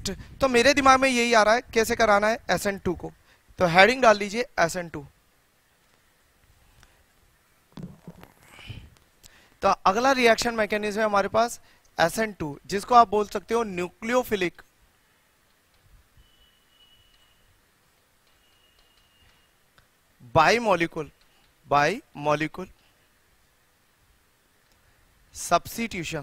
Next, तो मेरे दिमाग में यही आ रहा है कैसे कराना है SN2 को, तो हेडिंग डाल लीजिए SN2। तो अगला रिएक्शन मैकेनिज्म है हमारे पास SN2, जिसको आप बोल सकते हो nucleophilic bimolecular substitution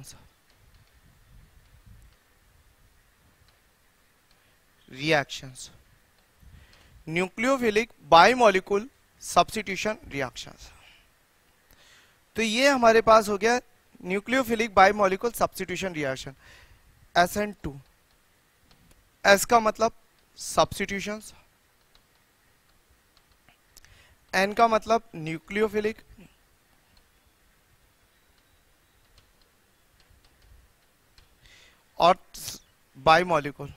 reactions. Nucleophilic bimolecular substitution reactions. तो ये हमारे पास हो गया nucleophilic bimolecular substitution reaction SN2। S का मतलब सब्स्टिट्यूशंस, N का मतलब न्यूक्लियोफिलिक, और बाइमॉलिक्यूल।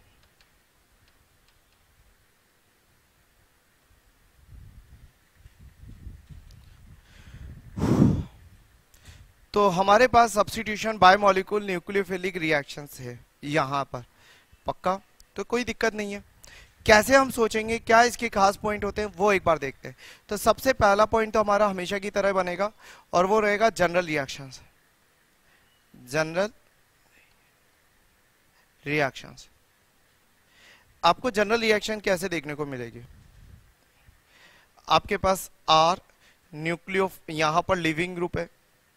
तो हमारे पास सब्स्टिट्यूशन बाइमॉलिक्यूल न्यूक्लियोफिलिक रिएक्शंस है यहां पर, पक्का? तो कोई दिक्कत नहीं है। कैसे हम सोचेंगे, क्या इसके खास पॉइंट होते हैं, वो एक बार देखते हैं। तो सबसे पहला पॉइंट तो हमारा हमेशा की तरह बनेगा और वो रहेगा जनरल रिएक्शंस। जनरल रिएक्शंस, आपको जनरल रिएक्शन कैसे देखने को मिलेगी? आपके पास R न्यूक्लियो, यहां पर लिविंग ग्रुप है,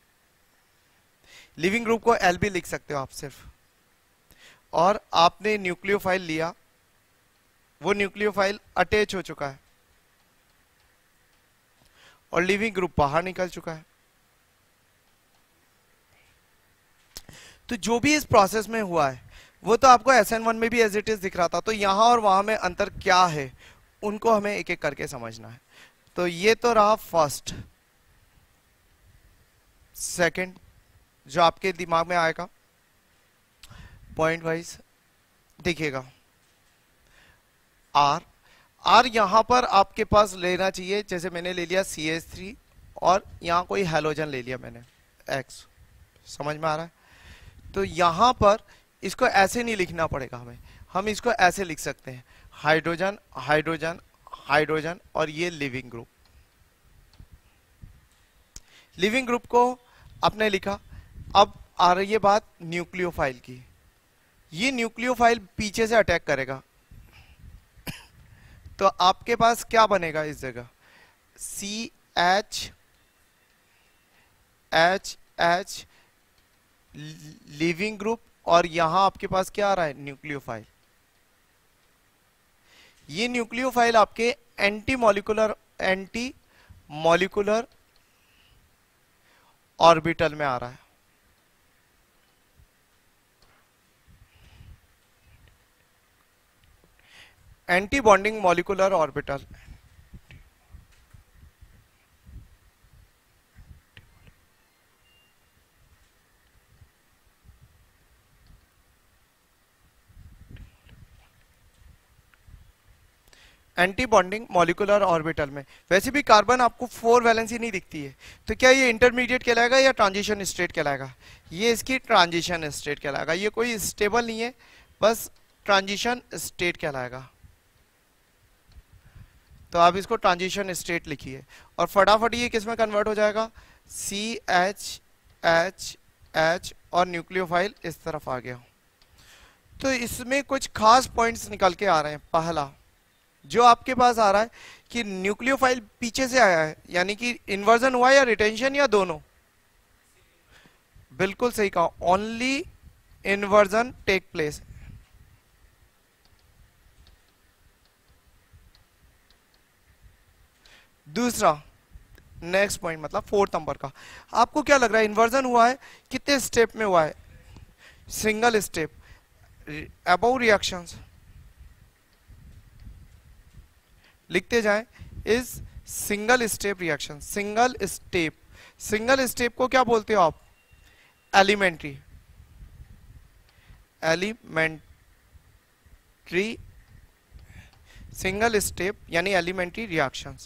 लिविंग ग्रुप को L भी लिख सकते हो आप सिर्फ, और आपने न्यूक्लियोफाइल लिया, वो न्यूक्लियोफाइल अटैच हो चुका है और लिविंग ग्रुप बाहर निकल चुका है। तो जो भी इस प्रोसेस में हुआ है वो तो आपको SN1 में भी एज इट इज दिख रहा था। तो यहां और वहां में अंतर क्या है उनको हमें एक एक करके समझना है। तो ये तो रहा फर्स्ट। सेकंड जो आपके दिमाग में आएगा पॉइंट वाइज देखिएगा, R यहां पर आपके पास लेना चाहिए, जैसे मैंने ले लिया CH3 और यहां कोई हैलोजन ले लिया मैंने X, समझ में आ रहा है? तो यहां पर इसको ऐसे नहीं लिखना पड़ेगा हमें, हम इसको ऐसे लिख सकते हैं, हाइड्रोजन हाइड्रोजन हाइड्रोजन, और ये लिविंग ग्रुप। लिविंग ग्रुप को आपने लिखा। अब आ रही है बात न्यूक्लियोफाइल की। ये न्यूक्लियोफाइल पीछे से अटैक करेगा, तो आपके पास क्या बनेगा इस जगह? CH लिविंग ग्रुप, और यहां आपके पास क्या आ रहा है? न्यूक्लियोफाइल। ये न्यूक्लियोफाइल आपके एंटी मॉलिक्यूलर ऑर्बिटल में आ रहा है। Anti bonding molecular orbital. Anti bonding molecular orbital में वैसे भी कार्बन आपको 4 वैलेंसी नहीं दिखती है, तो क्या ये इंटरमीडिएट कहलाएगा या ट्रांजिशन स्टेट कहलाएगा? ये इसकी ट्रांजिशन स्टेट कहलाएगा। ये कोई स्टेबल नहीं है, बस ट्रांजिशन स्टेट कहलाएगा। तो आप इसको ट्रांजिशन स्टेट लिखिए और फटाफट ये किस में कन्वर्ट हो जाएगा? CH और न्यूक्लियोफाइल इस तरफ आ गया। तो इसमें कुछ खास पॉइंट्स निकल के आ रहे हैं। पहला जो आपके पास आ रहा है कि न्यूक्लियोफाइल पीछे से आया है, यानी कि इन्वर्जन हुआ या रिटेंशन या दोनों? बिल्कुल सही कहा, ओनली इन्वर्जन टेक प्लेस। दूसरा नेक्स्ट पॉइंट मतलब 4th नंबर का, आपको क्या लग रहा है इन्वर्जन हुआ है कितने स्टेप में हुआ है? Single step. अबव रिएक्शंस लिखते जाएं, is single step reaction. Single step को क्या बोलते हो आप? एलिमेंट्री सिंगल स्टेप यानी एलिमेंट्री रिएक्शंस।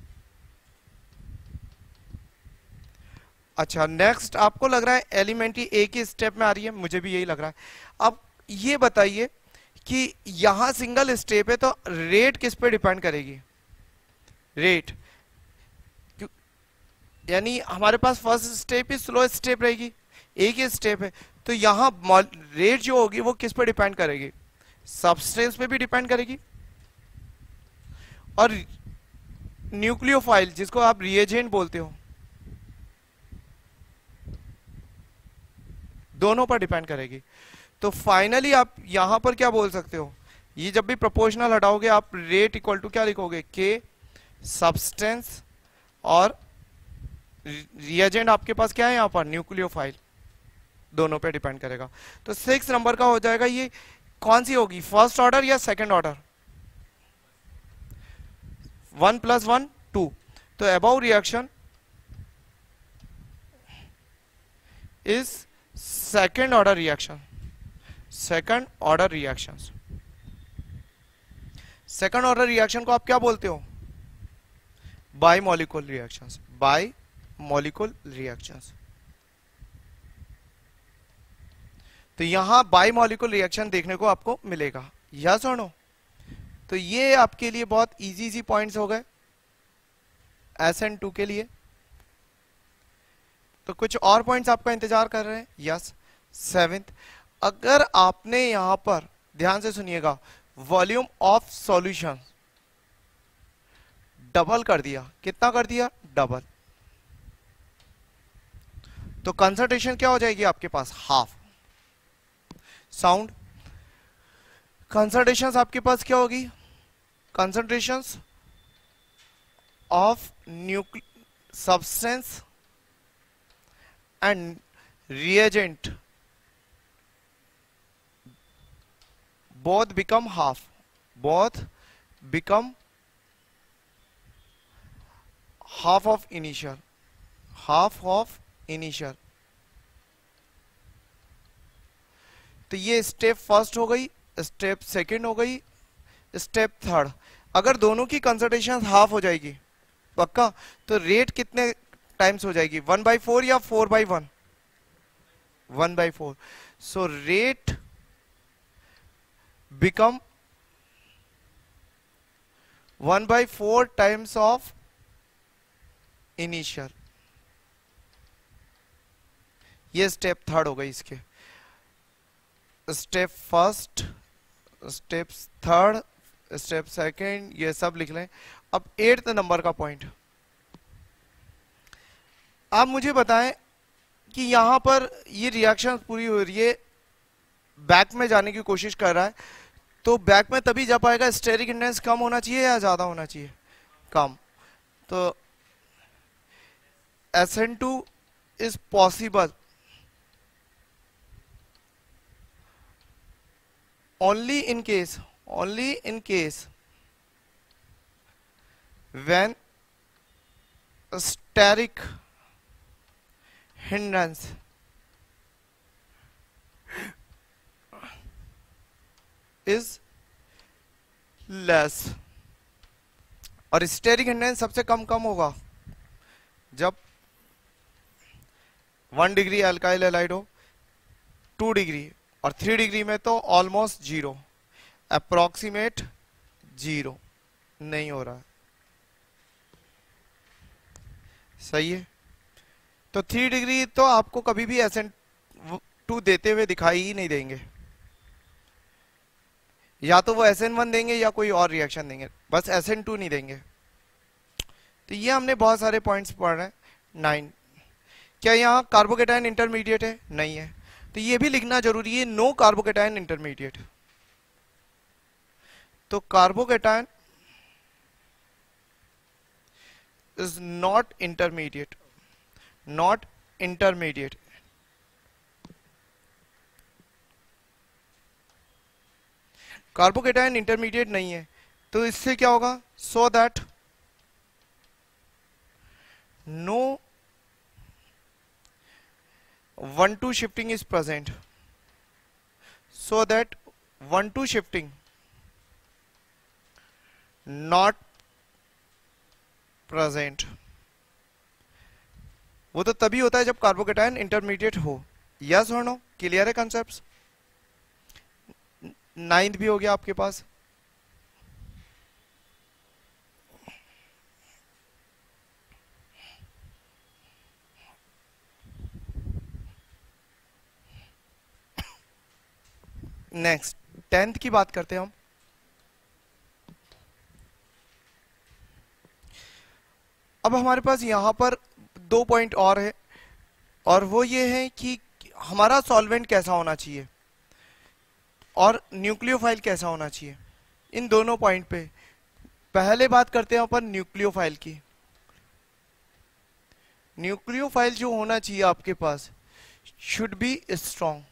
अच्छा नेक्स्ट आपको लग रहा है एलिमेंट्री एक ही स्टेप में आ रही है, मुझे भी यही लग रहा है। अब ये बताइए कि यहां सिंगल स्टेप है तो रेट किस पे डिपेंड करेगी, रेट, यानी हमारे पास फर्स्ट स्टेप ही स्लो स्टेप रहेगी, एक ही स्टेप है, तो यहां रेट जो होगी वो किस पे डिपेंड करेगी, सबस्टेंस पे भी डिपेंड करेगी, और न्यूक्लियोफाइल जिसको आप रिएजेंट बोलते हो, दोनों पर डिपेंड करेगी। तो फाइनली आप यहां पर क्या बोल सकते हो, ये जब भी प्रोपोर्शनल हटाओगे आप रेट इक्वल टू क्या लिखोगे, के सब्सटेंस, और रिएजेंट आपके पास क्या है यहां पर, न्यूक्लियोफाइल, दोनों पे डिपेंड करेगा। तो 6 नंबर का हो जाएगा, ये कौन सी होगी, फर्स्ट ऑर्डर या सेकंड ऑर्डर, 1 + 1 2, तो above reaction is second order reaction, second order reactions. Second order reaction को आप क्या बोलते हो, बाइमॉलिक्यूल रिएक्शंस, बाइमॉलिक्यूल रिएक्शंस। तो यहां बाइमॉलिक्यूल रिएक्शन देखने को आपको मिलेगा, यस और नो। तो ये आपके लिए बहुत इजी इजी पॉइंट्स हो गए SN2 के लिए। तो कुछ और पॉइंट्स आपका इंतजार कर रहे हैं, यस। 7th, अगर आपने यहां पर ध्यान से सुनिएगा, वॉल्यूम ऑफ सॉल्यूशन डबल कर दिया, कितना कर दिया, डबल, तो कंसंट्रेशन क्या हो जाएगी आपके पास, हाफ। साउंड, कंसंट्रेशंस आपके पास क्या होगी, concentrations of substance and reagent both become half, both become half of initial, half of initial। तो ये स्टेप फर्स्ट हो गई, स्टेप सेकंड हो गई, स्टेप थर्ड। अगर दोनों की कंसंट्रेशन हाफ हो जाएगी पक्का, तो रेट कितने टाइम्स हो जाएगी, 1/4 या 4/1, 1/4। So rate become 1/4 times of initial। ये स्टेप थर्ड हो गई इसके, step first, step third, step second, ये सब लिख लें। अब 8th नंबर का पॉइंट, आप मुझे बताएं कि यहां पर ये रिएक्शन पूरी हो रही है, बैक में जाने की कोशिश कर रहा है, तो बैक में तभी जा पाएगा, स्टेरिक इंडेंस कम होना चाहिए या ज्यादा होना चाहिए, कम। तो SN2 is possible only in case when steric hindrance is less। और स्टेरिक हिंड्रेंस सबसे कम होगा जब 1 डिग्री अल्काइल हैलाइड हो, 2 डिग्री और 3 डिग्री में तो ऑलमोस्ट 0, अप्रोक्सीमेट 0 नहीं हो रहा है, सही है। तो 3 डिग्री तो आपको कभी भी SN2 देते हुए दिखाई ही नहीं देंगे, या तो वो SN1 देंगे या कोई और रिएक्शन देंगे, बस SN2 नहीं देंगे। तो ये हमने बहुत सारे पॉइंट्स पढ़ रहे हैं। 9, क्या यहाँ कार्बोकेटायन इंटरमीडिएट है, नहीं है, तो ये भी लिखना जरूरी है, नो कार्बोकेटायन इंटरमीडिएट। तो carbocation is not intermediate, not intermediate. Carbocation intermediate नहीं है, तो इससे क्या होगा, so that no 1,2 shifting is present, so that 1,2 shifting not present। वो तो तभी होता है जब कार्बोकेटायन इंटरमीडिएट हो, यस और नो, क्लियर है कंसेप्ट्स। नाइन्थ भी हो गया आपके पास। नेक्स्ट टेंथ की बात करते हैं हम। अब हमारे पास यहाँ पर दो पॉइंट और है, और वो ये है कि हमारा सॉल्वेंट कैसा होना चाहिए और न्यूक्लियोफाइल कैसा होना चाहिए। इन दोनों पॉइंट पे पहले बात करते हैं अपन न्यूक्लियोफाइल की। न्यूक्लियोफाइल जो होना चाहिए आपके पास शुड बी स्ट्रॉन्ग।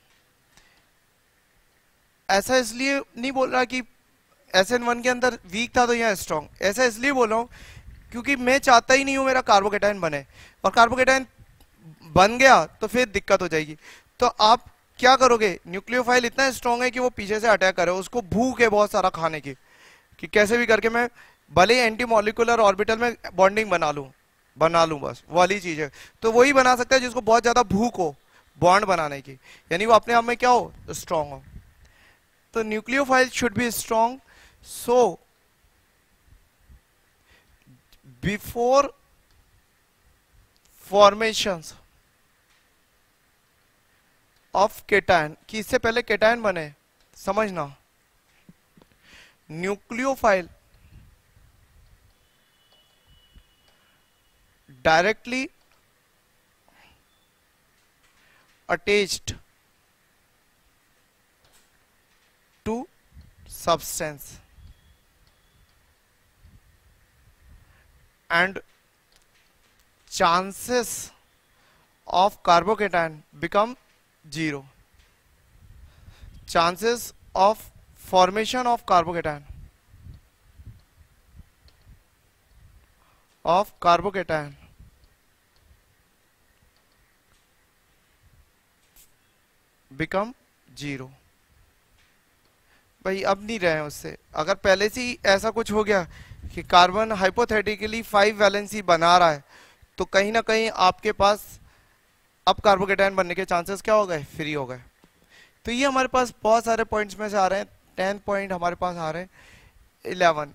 ऐसा इसलिए नहीं बोल रहा कि SN1 के अंदर वीक था तो यहाँ स्ट्रॉन्ग, ऐसा इसलिए बोल रहा हूँ क्योंकि मैं चाहता ही नहीं हूं मेरा कार्बोकेटाइन बने, और कार्बोकेटाइन बन गया तो फिर दिक्कत हो जाएगी। तो आप क्या करोगे, न्यूक्लियोफाइल इतना स्ट्रांग है कि वो पीछे से अटैक करे, उसको भूख है बहुत सारा खाने की, कि कैसे भी करके मैं भले ही एंटी मॉलिक्यूलर ऑर्बिटल में बॉन्डिंग बना लूं बस वाली चीज है। तो वही बना सकता है जिसको बहुत ज्यादा भूख हो बॉन्ड बनाने की, यानी वो अपने आप में क्या हो, स्ट्रांग हो। तो nucleophile should be strong, so before formations of cation, कि इससे पहले केटायन बने, समझना, nucleophile directly attached to substance and chances of carbocation become zero. Chances of formation of carbocation become zero. भाई अब नहीं रहे उससे। अगर पहले से ही ऐसा कुछ हो गया कि कार्बन हाइपोथेटिकली 5 वैलेंसी बना रहा है, तो कहीं ना कहीं आपके पास अब कार्बोकेटायन बनने के चांसेस क्या हो गए, फ्री हो गए। तो ये हमारे पास बहुत सारे पॉइंट्स में से आ रहे हैं। 10 पॉइंट हमारे पास आ रहे हैं। 11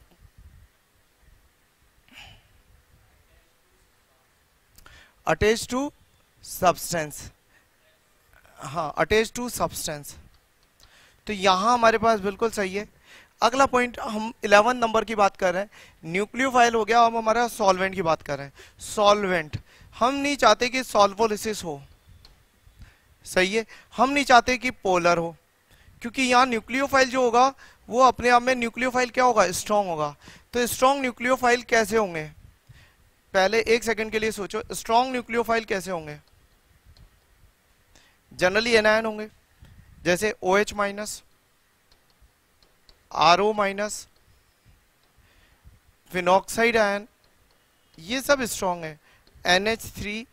अटैच टू सब्सटेंस, हाँ अटैच टू सब्सटेंस, तो यहां हमारे पास बिल्कुल सही है। अगला पॉइंट हम 11 नंबर की बात कर रहे हैं, न्यूक्लियोफाइल हो गया। अब हमारा सॉल्वेंट की बात कर रहे हैं। सॉल्वेंट हम नहीं चाहते कि सॉल्वोलिसिस हो, सही है, हम नहीं चाहते कि पोलर हो, क्योंकि यहाँ न्यूक्लियोफाइल जो होगा वो अपने आप में न्यूक्लियोफाइल क्या होगा, स्ट्रांग होगा। तो स्ट्रांग न्यूक्लियोफाइल कैसे होंगे, पहले एक सेकंड के लिए सोचो, स्ट्रांग न्यूक्लियोफाइल कैसे होंगे। जनरली एनायन होंगे, जैसे OH minus, RO minus, phenoxide ion, ये सब स्ट्रांग है। NH3,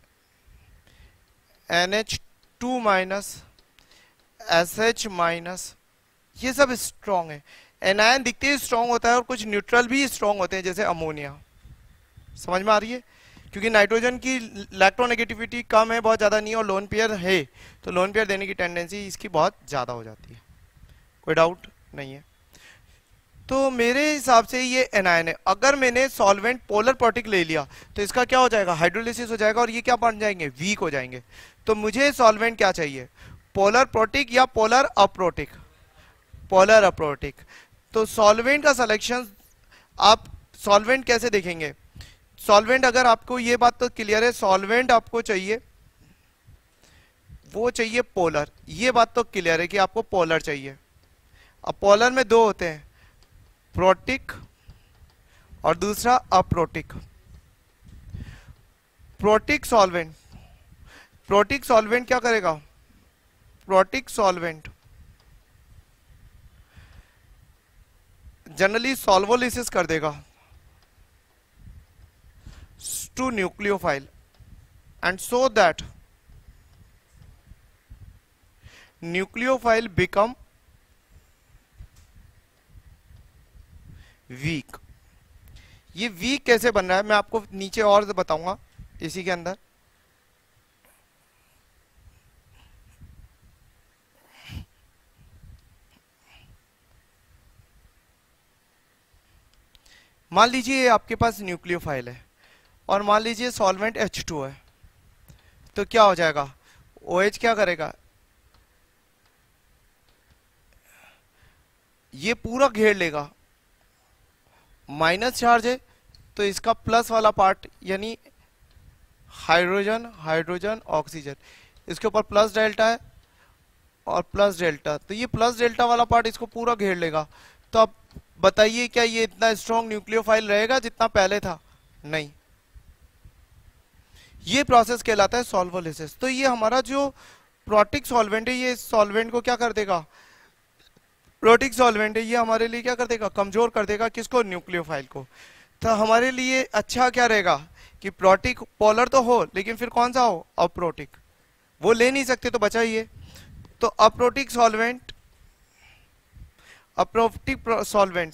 NH2 minus, SH minus, ये सब स्ट्रांग है। एनायन दिखते ही स्ट्रांग होता है, और कुछ न्यूट्रल भी स्ट्रांग होते हैं, जैसे अमोनिया। समझ में आ रही है, क्योंकि नाइट्रोजन की इलेक्ट्रोनेगेटिविटी कम है, बहुत ज्यादा नहीं है, और लोन पेयर है, तो लोन पेयर देने की टेंडेंसी इसकी बहुत ज्यादा हो जाती है, कोई डाउट नहीं है। तो मेरे हिसाब से ये एनायन है। अगर मैंने सॉल्वेंट पोलर प्रोटिक ले लिया तो इसका क्या हो जाएगा, हाइड्रोलिसिस हो जाएगा, और ये क्या बन जाएंगे, वीक हो जाएंगे। तो मुझे सॉल्वेंट क्या चाहिए, पोलर प्रोटिक या पोलर अप्रोटिक, पोलर अप्रोटिक। तो सॉल्वेंट का सिलेक्शन, आप सॉल्वेंट कैसे देखेंगे, सॉल्वेंट अगर आपको ये बात तो क्लियर है, सॉल्वेंट आपको चाहिए, वो चाहिए पोलर, ये बात तो क्लियर है कि आपको पोलर चाहिए। अब पोलर में दो होते हैं, प्रोटिक और दूसरा aprotic. Protic solvent, protic solvent क्या करेगा, प्रोटिक सॉल्वेंट जनरली सॉल्वोलिसिस कर देगा to nucleophile, and so that nucleophile become weak. ये वीक कैसे बन रहा है मैं आपको नीचे और बताऊंगा इसी के अंदर। मान लीजिए ये आपके पास न्यूक्लियोफाइल है और मान लीजिए सॉल्वेंट H2 है, तो क्या हो जाएगा, OH क्या करेगा, ये पूरा घेर लेगा, माइनस चार्ज है तो इसका प्लस वाला पार्ट यानी हाइड्रोजन हाइड्रोजन ऑक्सीजन, इसके ऊपर प्लस डेल्टा है और प्लस डेल्टा, तो ये प्लस डेल्टा वाला पार्ट इसको पूरा घेर लेगा। तो अब बताइए क्या ये इतना स्ट्रॉन्ग न्यूक्लियोफाइल रहेगा जितना पहले था? नहीं। ये प्रोसेस कहलाता है सॉल्वोलिसिस। तो ये हमारा जो प्रोटिक सॉल्वेंट है, ये सॉल्वेंट को क्या कर देगा, प्रोटिक सॉल्वेंट है, ये हमारे लिए क्या कर देगा, कमजोर कर देगा किसको, न्यूक्लियोफाइल को। तो हमारे लिए अच्छा क्या रहेगा कि प्रोटिक पोलर तो हो लेकिन फिर कौन सा हो, अप्रोटिक, वो ले नहीं सकते तो बचा ये। तो aprotic solvent, aprotic solvent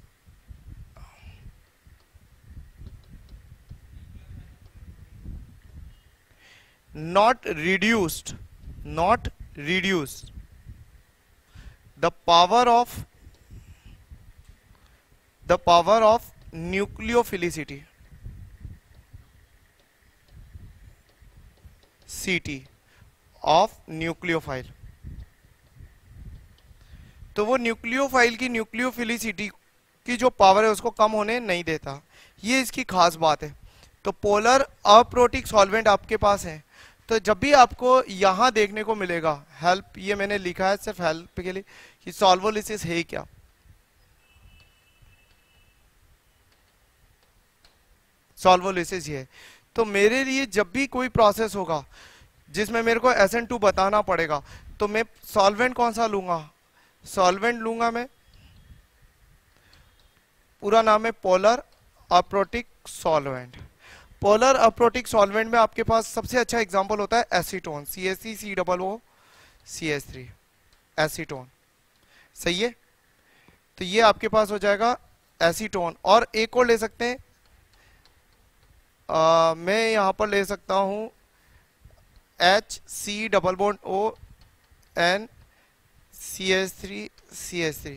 not reduced the power of nucleophilicity CT of nucleophile। तो वो न्यूक्लियोफाइल की न्यूक्लियोफिलिसिटी की जो पावर है उसको कम होने नहीं देता, ये इसकी खास बात है। तो पोलर अप्रोटिक सॉल्वेंट आपके पास है, तो जब भी आपको यहां देखने को मिलेगा हेल्प, ये मैंने लिखा है सिर्फ हेल्प के लिए कि सॉल्वोलिसिस है क्या, सॉल्वोलिसिस ये है। तो मेरे लिए जब भी कोई प्रोसेस होगा जिसमें मेरे को SN2 बताना पड़ेगा, तो मैं सॉल्वेंट कौन सा लूंगा, सॉल्वेंट लूंगा मैं, पूरा नाम है polar aprotic solvent. Polar aprotic solvent में आपके पास सबसे अच्छा एग्जांपल होता है एसीटोन, CaCO3 एसीटोन, सही है। तो ये आपके पास हो जाएगा एसीटोन। और एक और ले सकते हैं, मैं यहां पर ले सकता हूं HCOON CH3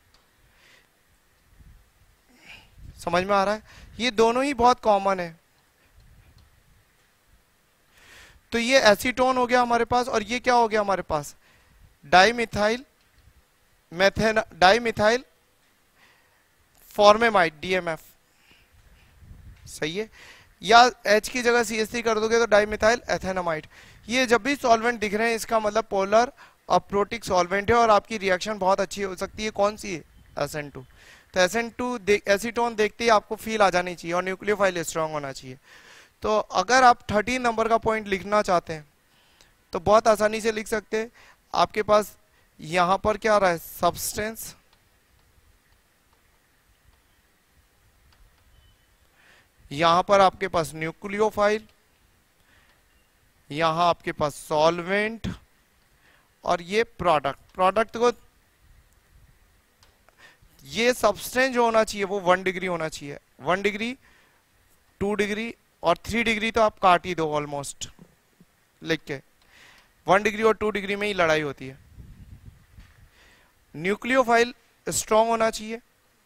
समझ में आ रहा है, ये दोनों ही बहुत कॉमन है। तो ये एसीटोन हो गया हमारे पास, और ये क्या हो गया हमारे पास, डाइमिथाइल फॉर्मेमाइड DMF, सही है। या H की जगह CH3 कर दोगे तो डाइमिथाइल एथेनामाइड। ये जब भी सॉल्वेंट दिख रहे हैं इसका मतलब पोलर अप्रोटिक सॉल्वेंट है और आपकी रिएक्शन बहुत अच्छी हो सकती है। कौन सी है, SN2। तो SN2 एसीटोन देखते ही आपको फील आ जानी चाहिए और न्यूक्लियोफाइल स्ट्रांग होना चाहिए। तो अगर आप 13 नंबर का पॉइंट लिखना चाहते हैं तो बहुत आसानी से लिख सकते हैं। आपके पास यहां पर क्या आ रहा है, सब्सटेंस, यहां पर आपके पास न्यूक्लियोफाइल, यहां आपके पास सॉल्वेंट, और ये प्रोडक्ट को, ये सब्सटेंस जो होना चाहिए वो 1 डिग्री होना चाहिए, 1 डिग्री 2 डिग्री और 3 डिग्री तो आप काट ही दो ऑलमोस्ट लिख के, 1 डिग्री और 2 डिग्री में ही लड़ाई होती है। न्यूक्लियोफाइल स्ट्रॉन्ग होना चाहिए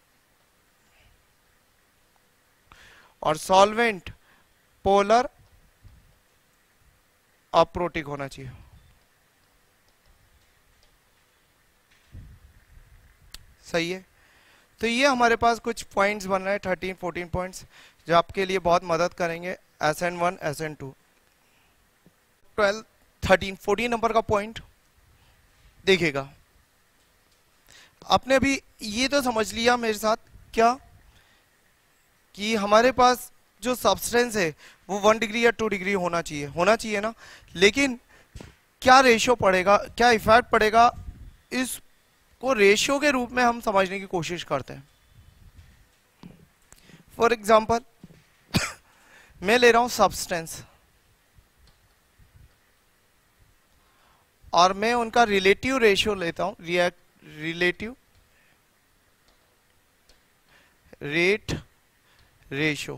और सॉल्वेंट पोलर अप्रोटिक होना चाहिए। सही है। तो ये हमारे पास कुछ पॉइंट्स बन रहे हैं, 13-14 पॉइंट्स जो आपके लिए बहुत मदद करेंगे। SN1 SN2 12 13 14 नंबर का पॉइंट देखिएगा। आपने अभी ये तो समझ लिया मेरे साथ क्या कि हमारे पास जो सब्सटेंस है वो 1 डिग्री या 2 डिग्री होना चाहिए ना। लेकिन क्या रेशियो पड़ेगा, क्या इफेक्ट पड़ेगा, इसको रेशियो के रूप में हम समझने की कोशिश करते हैं। फॉर एग्जाम्पल मैं ले रहा हूं सब्सटेंस और मैं उनका रिलेटिव रेशियो लेता हूं, relative rate ratio,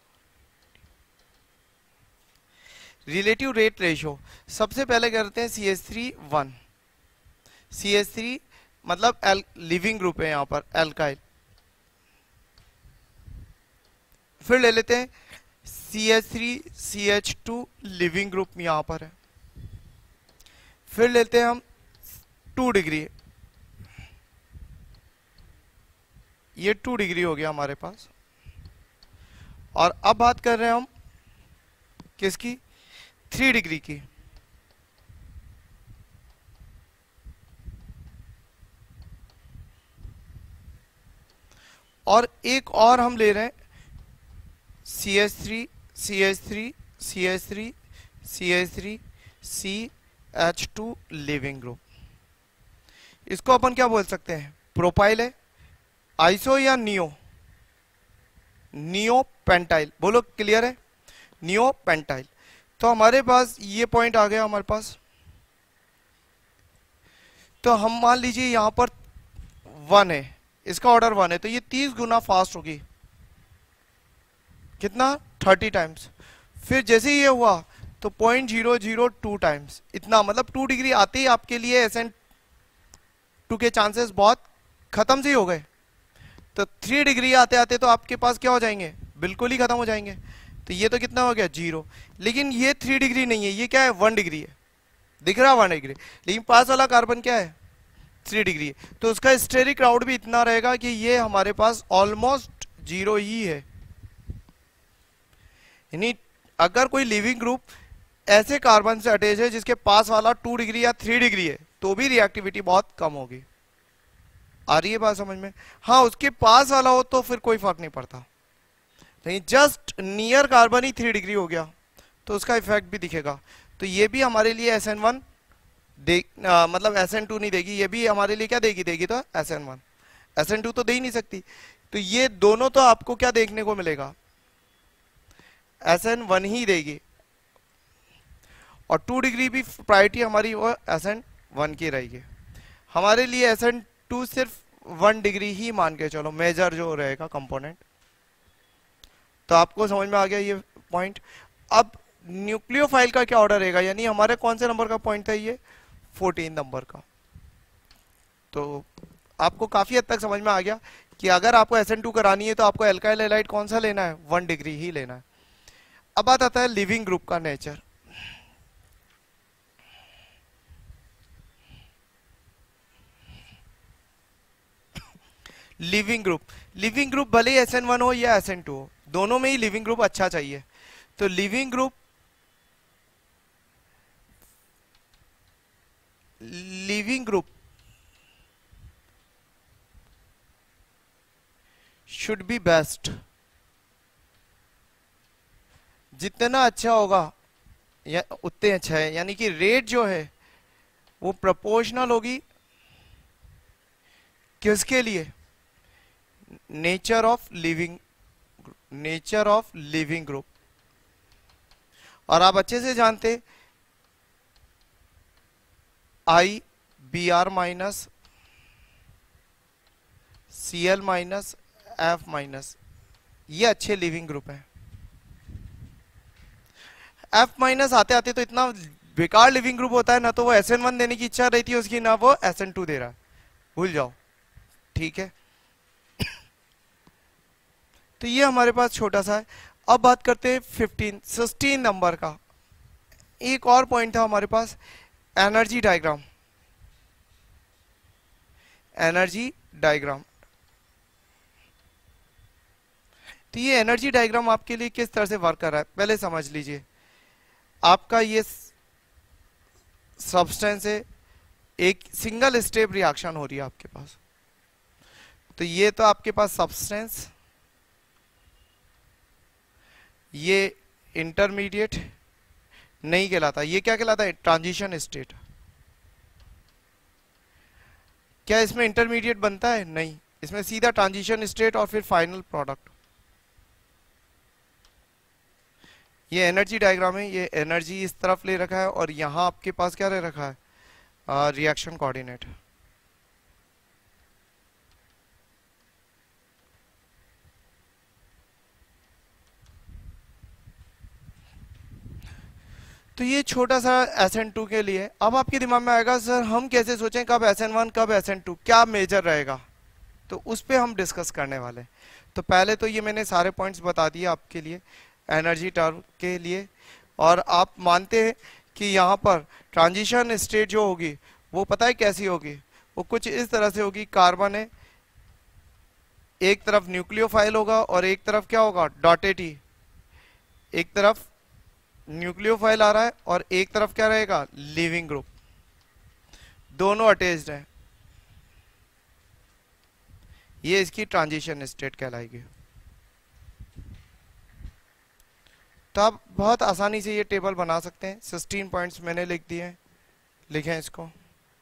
relative rate ratio. सबसे पहले करते हैं CH3 CH3 मतलब लिविंग ग्रुप है यहां पर, एल्काइल। फिर ले लेते हैं CH3CH2 लिविंग ग्रुप यहां पर है। फिर लेते हैं हम 2 डिग्री, ये 2 डिग्री हो गया हमारे पास। और अब बात कर रहे हैं हम किसकी, 3 डिग्री की। और एक और हम ले रहे हैं CH3 CH3 CH3 CH3 CH2 leaving group. इसको अपन क्या बोल सकते हैं, प्रोपाइल है, आइसो या नियो, नियो पेंटाइल, बोलो क्लियर है, नियो पेंटाइल। तो हमारे पास ये पॉइंट आ गया हमारे पास। तो हम मान लीजिए यहां पर 1 है, इसका ऑर्डर 1 है, तो ये 30 गुना फास्ट होगी, कितना 30 टाइम्स। फिर जैसे ही ये हुआ तो 0.002 टाइम्स, इतना मतलब 2 डिग्री आते ही आपके लिए SN2 के चांसेस बहुत खत्म से ही हो गए। तो 3 डिग्री आते आते तो आपके पास क्या हो जाएंगे, बिल्कुल ही खत्म हो जाएंगे। तो ये तो कितना हो गया 0। लेकिन ये 3 डिग्री नहीं है, ये क्या है 1 डिग्री है, दिख रहा है 1 डिग्री, लेकिन पास वाला कार्बन क्या है 3 डिग्री है। तो उसका स्टेरिक क्राउड भी इतना रहेगा कि ये हमारे पास ऑलमोस्ट 0 ही है। यानी अगर कोई लिविंग ग्रुप ऐसे कार्बन से अटैच है जिसके पास वाला 2 डिग्री या 3 डिग्री है, तो भी रिएक्टिविटी बहुत कम होगी। आ रही है बात समझ में? हाँ, उसके पास वाला हो तो फिर कोई फर्क नहीं पड़ता, नहीं जस्ट नियर कार्बन ही 3 डिग्री हो गया तो उसका इफेक्ट भी दिखेगा। तो ये भी हमारे लिए SN1 मतलब SN2 नहीं देगी, ये भी हमारे लिए क्या देगी, देगी तो SN1, SN2 तो दे ही नहीं सकती। तो ये दोनों तो आपको क्या देखने को मिलेगा, SN1 ही देगी। और 2 डिग्री भी प्रायोरिटी हमारी वो SN1 की रहेगी। हमारे लिए SN2 सिर्फ 1 डिग्री ही मान के चलो मेजर जो रहेगा कंपोनेंट। तो आपको समझ में आ गया ये पॉइंट। अब न्यूक्लियोफाइल का क्या ऑर्डर रहेगा, यानी हमारे कौन से नंबर का पॉइंट था ये, 14 नंबर का। तो आपको काफी हद तक समझ में आ गया कि अगर आपको SN2 करानी है तो आपको एल्काइल हैलाइड कौन सा लेना है, 1 डिग्री ही लेना है। अब बात आता है लिविंग ग्रुप का नेचर। लिविंग ग्रुप भले ही SN1 हो या SN2 हो, दोनों में ही लिविंग ग्रुप अच्छा चाहिए। तो leaving group should be best, जितना अच्छा होगा या उतने अच्छा है। यानी कि रेट जो है वो प्रोपोर्शनल होगी किसके लिए, नेचर ऑफ लिविंग ग्रुप। और आप अच्छे से जानते IBr minus Cl minus F minus, ये अच्छे लिविंग ग्रुप है। F माइनस आते आते तो इतना बेकार लिविंग ग्रुप होता है ना, तो वो SN1 देने की इच्छा रहती है उसकी, ना वो SN2 दे रहा है, भूल जाओ, ठीक है। तो ये हमारे पास छोटा सा है। अब बात करते हैं 16 नंबर का। एक और पॉइंट था हमारे पास, एनर्जी डायग्राम। तो ये एनर्जी डायग्राम आपके लिए किस तरह से वर्क कर रहा है पहले समझ लीजिए। आपका ये सब्सटेंस है, एक सिंगल स्टेप रिएक्शन हो रही है आपके पास। तो ये तो आपके पास सब्सटेंस, ये इंटरमीडिएट नहीं कहलाता, ये क्या कहलाता है, ट्रांजिशन स्टेट। क्या इसमें इंटरमीडिएट बनता है, नहीं, इसमें सीधा ट्रांजिशन स्टेट और फिर फाइनल प्रोडक्ट। ये एनर्जी डायग्राम है, ये एनर्जी इस तरफ ले रखा है और यहां आपके पास क्या ले रखा है, रिएक्शन कोऑर्डिनेट। तो ये छोटा सा SN2 के लिए। अब आपके दिमाग में आएगा सर हम कैसे सोचें कब SN1 कब SN2, क्या मेजर रहेगा। तो उस पे हम डिस्कस करने वाले हैं। तो पहले तो ये मैंने सारे पॉइंट्स बता दिए आपके लिए एनर्जी टर्म के लिए, और आप मानते हैं कि यहाँ पर ट्रांजिशन स्टेट जो होगी वो पता है कैसी होगी, वो कुछ इस तरह से होगी। कार्बन है, एक तरफ न्यूक्लियोफाइल होगा और एक तरफ क्या होगा, डॉटेड ही। एक तरफ न्यूक्लियोफाइल आ रहा है और एक तरफ क्या रहेगा, लिविंग ग्रुप, दोनों अटैच्ड है। ये इसकी ट्रांजिशन स्टेट कहलाएगी। तो आप बहुत आसानी से ये टेबल बना सकते हैं। 16 पॉइंट्स मैंने लिख दिए हैं, लिखें इसको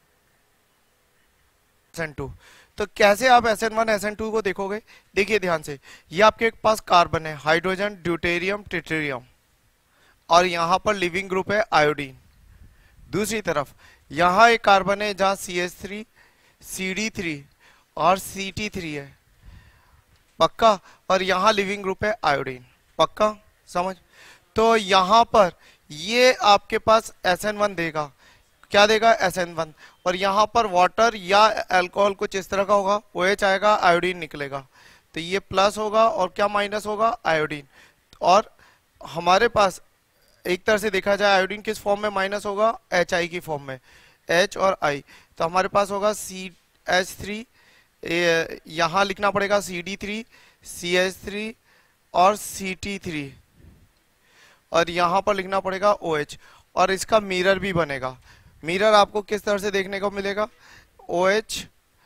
SN2। तो कैसे आप SN1 SN2 को देखोगे, देखिए ध्यान से। ये आपके पास कार्बन है, हाइड्रोजन, ड्यूटेरियम, ट्रिटियम, और यहां पर लिविंग ग्रुप है आयोडीन। दूसरी तरफ यहां एक कार्बन है जहां CH3, CD3 और CT3 है, पक्का। और यहां लिविंग ग्रुप है आयोडीन, पक्का, समझ। तो यहां पर ये आपके पास SN1 देगा, क्या देगा, SN1। और यहां पर वाटर या अल्कोहल कुछ इस तरह का होगा, OH आएगा, आयोडीन निकलेगा। तो ये प्लस होगा और क्या माइनस होगा, आयोडीन। और हमारे पास एक तरह से देखा जाए आयोडीन किस फॉर्म में माइनस होगा, HI की फॉर्म में, H और I। तो हमारे पास होगा CH3, यहां लिखना पड़ेगा CD3, CH3 और CT3, और यहां पर लिखना पड़ेगा OH। और इसका मिरर भी बनेगा। मिरर आपको किस तरह से देखने को मिलेगा, OH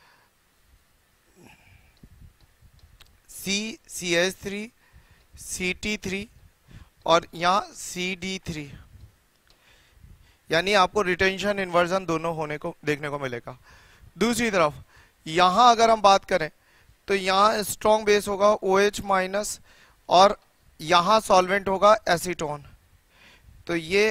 CH3 CT3 और यहाँ CD3, यानी आपको रिटेंशन इन्वर्जन दोनों होने को देखने को मिलेगा। दूसरी तरफ यहां अगर हम बात करें तो यहाँ स्ट्रॉन्ग बेस होगा OH माइनस, और यहां सॉल्वेंट होगा एसीटोन। तो ये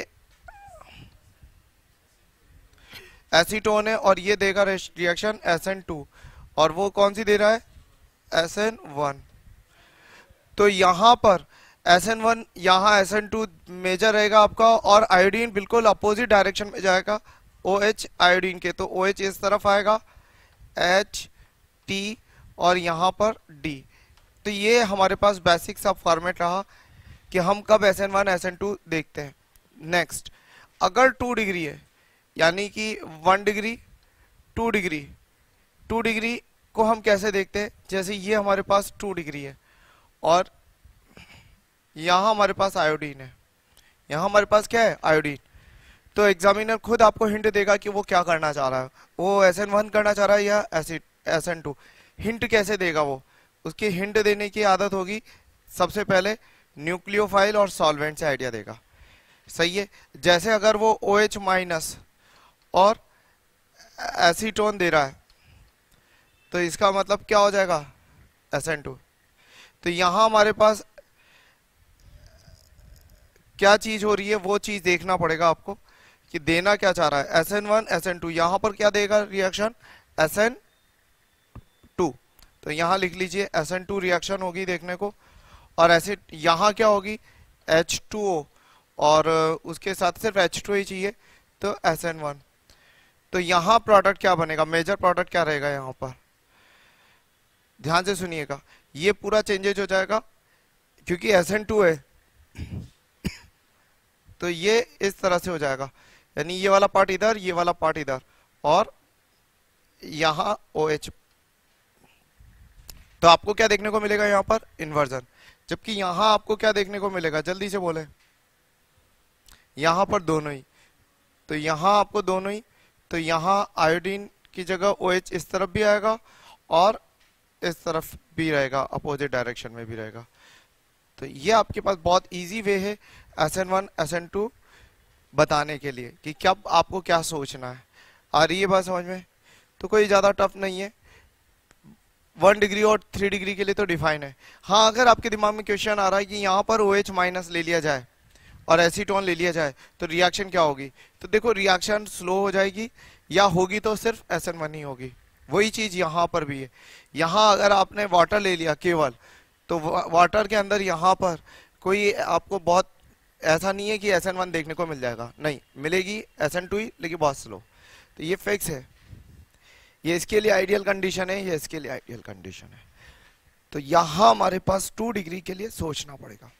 एसीटोन है और ये देगा रिएक्शन SN2, और वो कौन सी दे रहा है, SN1। तो यहां पर SN1, यहाँ SN2 मेजर रहेगा आपका, और आयोडीन बिल्कुल अपोजिट डायरेक्शन में जाएगा OH आयोडीन के। तो OH इस तरफ आएगा, H T और यहाँ पर D। तो ये हमारे पास बेसिक सा फॉर्मेट रहा कि हम कब SN1 SN2 देखते हैं। नेक्स्ट, अगर 2 डिग्री है, यानी कि 1 डिग्री 2 डिग्री, 2 डिग्री को हम कैसे देखते हैं, जैसे ये हमारे पास 2 डिग्री है और यहां हमारे पास आयोडीन है, यहां हमारे पास क्या है, आयोडीन। तो एग्जामिनर खुद आपको हिंट देगा कि वो क्या करना चाह रहा है, वो SN1 करना चाह रहा है या SN2। हिंट कैसे देगा वो, उसकी हिंट देने की आदत होगी, सबसे पहले न्यूक्लियोफाइल और सॉल्वेंट से आइडिया देगा, सही है। जैसे अगर वो OH माइनस और एसीटोन दे रहा है तो इसका मतलब क्या हो जाएगा, SN2। तो यहां हमारे पास क्या चीज हो रही है, वो चीज देखना पड़ेगा आपको कि देना क्या चाह रहा है, SN1 SN2। यहां पर क्या देगा रिएक्शन, SN2। तो यहां लिख लीजिए SN2 रिएक्शन होगी देखने को, और ऐसे यहां क्या होगी, H2O, और उसके साथ सिर्फ H2 ही चाहिए, तो SN1। तो यहां प्रोडक्ट क्या बनेगा, मेजर प्रोडक्ट क्या रहेगा, यहां पर ध्यान से सुनिएगा, ये पूरा चेंजेज हो जाएगा क्योंकि SN2 है। तो ये इस तरह से हो जाएगा, यानी ये वाला पार्ट इधर, ये वाला पार्ट इधर, और यहां OH। तो आपको क्या देखने को मिलेगा यहां पर, इन्वर्जन। जबकि यहां आपको क्या देखने को मिलेगा, जल्दी से बोले, यहां पर दोनों ही। तो यहां आपको दोनों ही, तो यहां आयोडीन की जगह OH इस तरफ भी आएगा और इस तरफ भी रहेगा, अपोजिट डायरेक्शन में भी रहेगा। तो ये आपके पास बहुत इजी वे है SN1 SN2 बताने के लिए कि क्या आपको क्या सोचना है। आ रही है बात समझ में, तो कोई ज्यादा टफ नहीं है। 1 डिग्री और 3 डिग्री के लिए तो डिफाइन है। हाँ, अगर आपके दिमाग में क्वेश्चन आ रहा है कि यहाँ पर OH माइनस ले लिया जाए और एसीटोन ले लिया जाए तो रिएक्शन क्या होगी, तो देखो रिएक्शन स्लो हो जाएगी, या होगी तो सिर्फ SN1 ही होगी। वही चीज यहाँ पर भी है। यहाँ अगर आपने वाटर ले लिया केवल, तो वाटर के अंदर यहाँ पर कोई आपको बहुत ऐसा नहीं है कि SN1 देखने को मिल जाएगा, नहीं मिलेगी, SN2 ही, लेकिन बहुत स्लो। तो ये फिक्स है। ये इसके लिए आइडियल कंडीशन है, ये इसके लिए आइडियल कंडीशन है। तो यहां हमारे पास 2 डिग्री के लिए सोचना पड़ेगा।